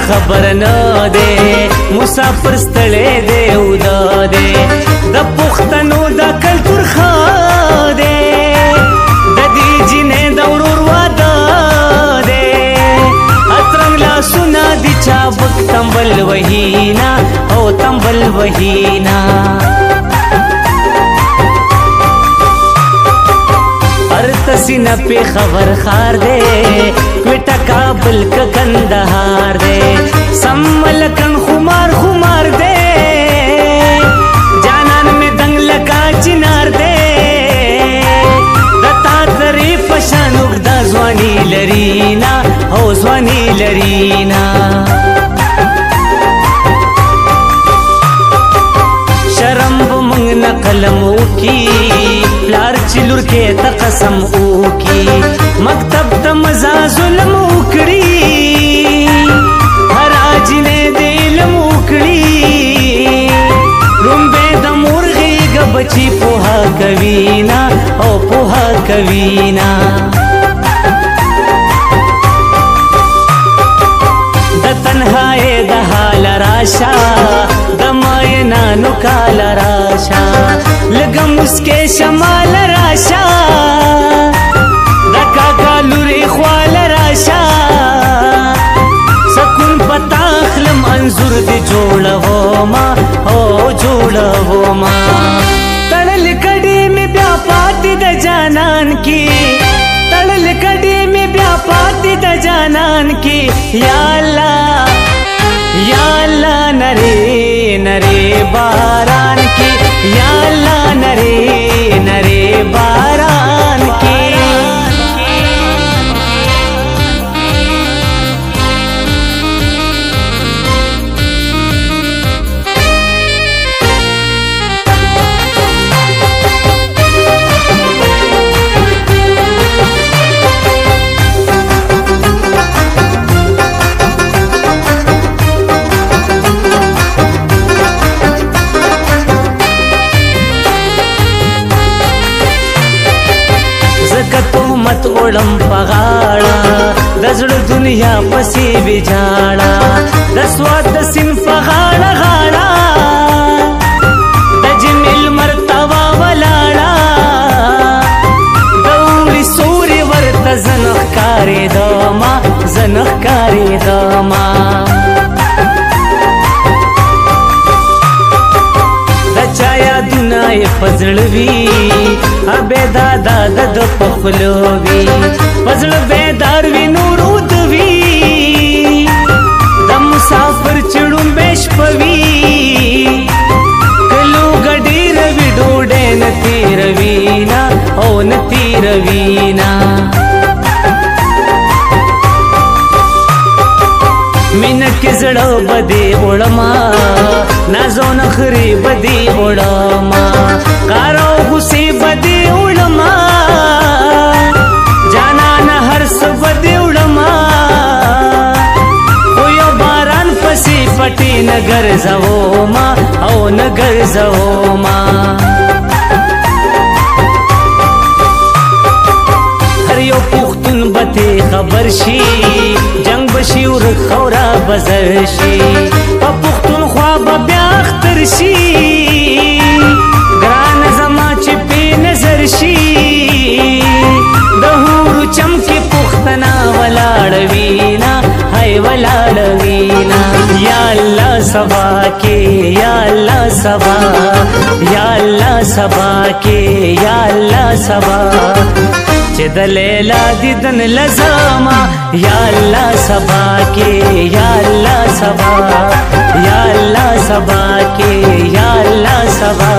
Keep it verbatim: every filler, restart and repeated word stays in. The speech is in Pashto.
خبر نه دی مسافر ستړی دی اوده دی د پښتنو د کلتور ښه دی د دې جینۍ د ورور واده دی اترنګ لاسونه د چابک تمبل وهینا او تمبل وهینا ارتسینا پی خبر خار دے کوئٹا کابل کا کندہار دے سملکن خمار خمار دے جانان میں دنگ لکا چنار دے دتا تریف شانوک دا زوانی لرینا او زوانی لرینا شرم بمنگ نقلمو کی پلار چلور کے تا قسم اوکی مکتب تا مزا ظلم اوکڑی ہر آجنے دے علم اوکڑی رنبے دا مرغی گا بچی پوہا کوینا او پوہا کوینا دا تنہائے دا حال راشا دا مائنانو کال راشا لگا مسکے شمال راشا دا کاکا لوری خوال راشا سکون پتا اخلم انظر دی جوڑا ہوما او جوڑا ہوما تڑل کڑی میں بیا پاتی دا جانان کی تڑل کڑی میں بیا پاتی دا جانان کی یا اللہ یا اللہ نرے نرے باران کی یا اللہ نرے نرے باران کی مت اوڑم پغاڑا دزڑ دنیا پسی بجاڑا دسوات دسن پغاڑا غاڑا دجمیل مرتبہ ولاڑا دوری سوری ورت زنخ کاری داما زنخ کاری داما دچایا دنائی فزلوی ابے دادا دد پخلوی فزل بیدار وی نورود وی د مسافر چړم بیش پوی کلو گډی روی ډوډه نتی روینا او نتی روینا منک زړه بدی وړما نازو نخری بدی وړما کارو غسی بدی وړما جانان هر څه بدی وړما خو یو باران پسی پټی نګر زو ما او نګر زو ما هر یو پختون بته خبر شي جنگ بشي ور خورا بزر شي په پختون خوا به بیا اختر شي ګران زما چې په نظر شي د هورو چمکي پختنا ولاړ وینا هاي ولاړ وینا یا الله سبا کې یا الله سبا یا الله سبا کې یا الله سبا چې د لیلا دیدن لزما یا الله سبا کې یا الله سبا یا الله سبا کې یا الله سبا